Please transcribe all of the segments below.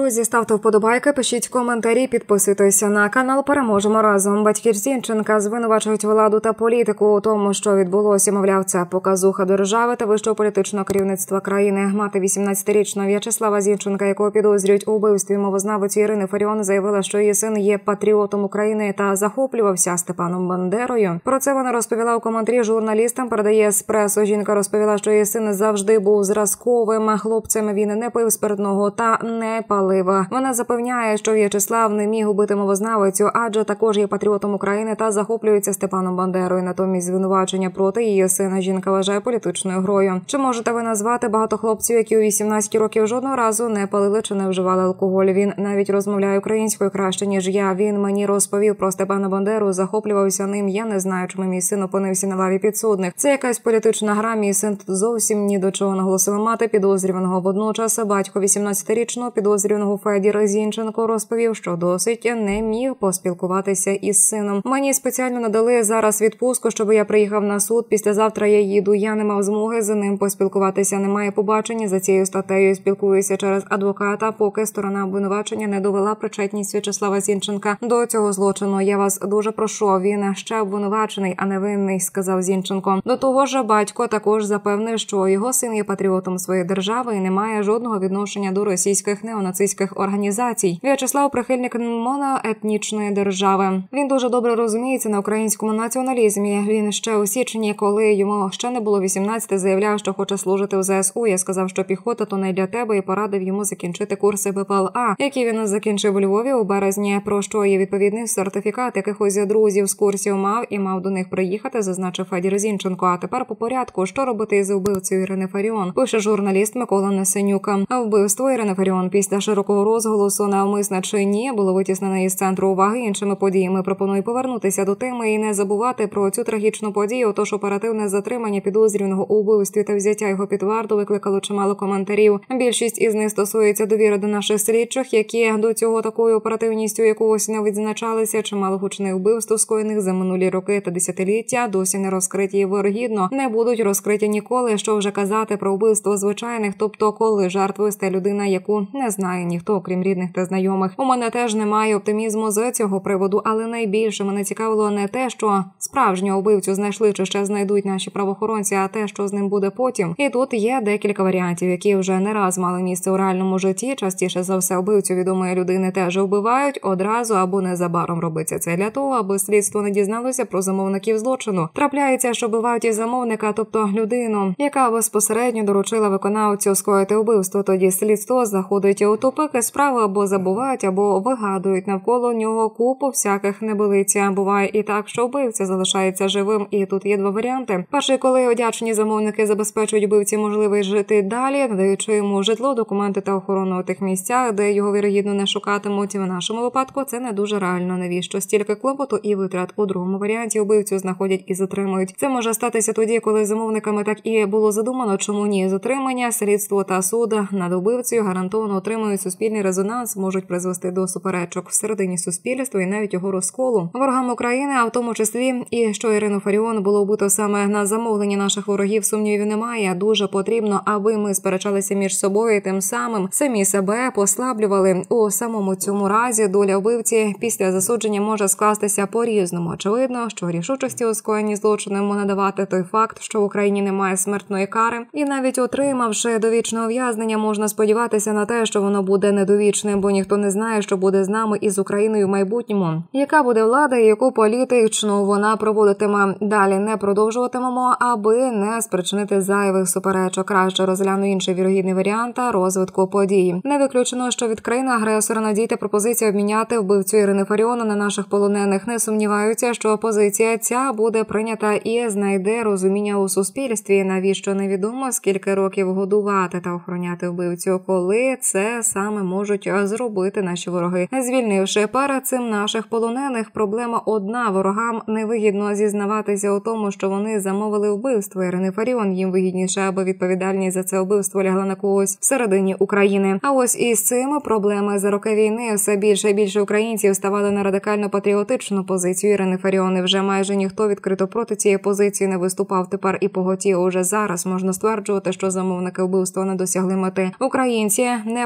Друзі, ставте вподобайки, пишіть коментарі, підписуйтеся на канал. Переможемо разом. Батьків Зінченка звинувачують владу та політику у тому, що відбулося. Мовляв, це показуха держави та вищого політичного керівництва країни. Мати 18-річного В'ячеслава Зінченка, якого підозрюють у вбивстві мовознавиці Ірини Фаріон, заявила, що її син є патріотом України та захоплювався Степаном Бандерою. Про це вона розповіла у коментарі журналістам, передає Еспресо. Жінка розповіла, що її син завжди був зразковим хлопцем. Він не пив спиртного та не палива. Вона запевняє, що В'ячеслав не міг убити мовознавицю, адже також є патріотом України та захоплюється Степаном Бандерою. Натомість звинувачення проти її сина жінка вважає політичною грою. Чи можете ви назвати багато хлопців, які у 18 років жодного разу не палили чи не вживали алкоголь? Він навіть розмовляє українською краще, ніж я. Він мені розповів про Степана Бандеру, захоплювався ним. Я не знаю, чому мій син опинився на лаві підсудних. Це якась політична гра. Мій син тут зовсім ні до чого, наголосила мати підозрюваного. Водночас батько 18-річного підозрюваного Федір Зінченко розповів, що досить не міг поспілкуватися із сином. Мені спеціально надали зараз відпустку, щоб я приїхав на суд. Післязавтра я їду. Я не мав змоги з ним поспілкуватися. Немає побачення за цією статтею. Спілкуюся через адвоката, поки сторона обвинувачення не довела причетність В'ячеслава Зінченка до цього злочину. Я вас дуже прошу, він ще обвинувачений, а не винний, сказав Зінченко. До того ж, батько також запевнив, що його син є патріотом своєї держави і не має жодного відношення до російських неонацистських організацій. В'ячеслав – прихильник моноетнічної держави. Він дуже добре розуміється на українському націоналізмі. Він ще у січні, коли йому ще не було 18, заявляв, що хоче служити в ЗСУ. Я сказав, що піхота – то не для тебе, і порадив йому закінчити курси БПЛА, які він закінчив у Львові у березні, про що є відповідний сертифікат. Якихось друзів з курсів мав до них приїхати, зазначив Федір Зінченко. А тепер по порядку. Що робити із вбивцею Ірини Фаріон? Пише журналіст Микола Несенюка. Вбивство Ірини Фаріон після широкого розголосу, навмисне чи ні, було витіснене із центру уваги іншими подіями. Пропоную повернутися до теми і не забувати про цю трагічну подію. Тож оперативне затримання підозрюваного у вбивстві та взяття його під варту викликало чимало коментарів. Більшість із них стосується довіри до наших слідчих, які до цього такою оперативністю якогось не відзначалися. Чимало гучних вбивств, скоєних за минулі роки та десятиліття, досі не розкриті і вирогідно не будуть розкриті ніколи. Що вже казати про вбивство звичайних, тобто коли жертвою стає людина, яку не знає ніхто, окрім рідних та знайомих. У мене теж немає оптимізму з цього приводу, але найбільше мене цікавило не те, що справжнього вбивцю знайшли чи ще знайдуть наші правоохоронці, а те, що з ним буде потім. І тут є декілька варіантів, які вже не раз мали місце у реальному житті. Частіше за все вбивцю відомої людини теж вбивають одразу або незабаром. Робиться це для того, аби слідство не дізналося про замовників злочину. Трапляється, що вбивають і замовника, тобто людину, яка безпосередньо доручила виконавцю скоїти вбивство. Тоді слідство заходить у тупики справи, або забувають, або вигадують навколо нього купу всяких небилиць. Буває і так, що вбивця залишається живим, і тут є два варіанти. Перший, коли одячні замовники забезпечують вбивці можливість жити далі, надаючи йому житло, документи та охорону у тих місцях, де його вірогідно не шукатимуть. В нашому випадку це не дуже реально. Навіщо стільки клопоту і витрат? У другому варіанті вбивцю знаходять і затримують. Це може статися тоді, коли замовниками так і було задумано. Чому ні? Затримання, слідство та суд над вбивцею гарантовано отримують суспільний резонанс, можуть призвести до суперечок всередині суспільства і навіть його розколу. Ворогам України, а в тому числі і що Ірину Фаріон було вбито саме на замовлення наших ворогів, сумнівів немає. Дуже потрібно, аби ми сперечалися між собою і тим самим самі себе послаблювали. У самому цьому разі доля вбивці після засудження може скластися по-різному. Очевидно, що рішучості у скоєнні злочину йому надавати той факт, що в Україні немає смертної кари. І навіть отримавши довічне ув'язнення, можна сподіватися на те, що воно буде недовічним, бо ніхто не знає, що буде з нами і з Україною в майбутньому. Яка буде влада і яку політичну вона проводитиме. Далі не продовжуватимемо, аби не спричинити зайвих суперечок. Краще розгляну інший вірогідний варіант розвитку подій. Не виключено, що від країни-агресора надійде пропозиція обміняти вбивцю Ірини Фаріон на наших полонених. Не сумніваються, що позиція ця буде прийнята і знайде розуміння у суспільстві. Навіщо невідомо, скільки років годувати та охороняти вбивцю, коли це саме можуть зробити наші вороги. Звільнивши перед цим наших полонених, проблема одна. Ворогам невигідно зізнаватися у тому, що вони замовили вбивство Ірини Фаріон. Їм вигідніше, аби відповідальність за це вбивство лягла на когось всередині України. А ось із цими проблеми за роки війни все більше і більше українців ставали на радикально-патріотичну позицію Ірини Фаріон. І вже майже ніхто відкрито проти цієї позиції не виступав. Тепер і поготів. Уже зараз можна стверджувати, що замовники вбивства не досягли мети. Українці не почали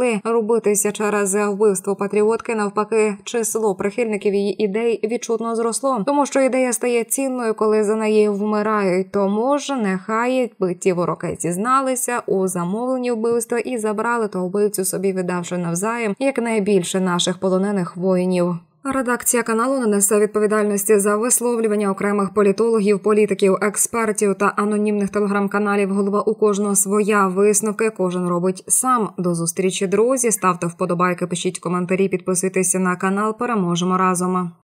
почали рубитися через вбивство патріотки, навпаки, число прихильників її ідей відчутно зросло. Тому що ідея стає цінною, коли за неї вмирають. Тому ж нехай би ті вороки зізналися у замовленні вбивства і забрали того вбивцю собі, віддавши навзаєм якнайбільше наших полонених воїнів. Редакція каналу не несе відповідальності за висловлювання окремих політологів, політиків, експертів та анонімних телеграм-каналів. Голова у кожного своя, висновки кожен робить сам. До зустрічі, друзі. Ставте вподобайки, пишіть коментарі, підписуйтеся на канал. Переможемо разом.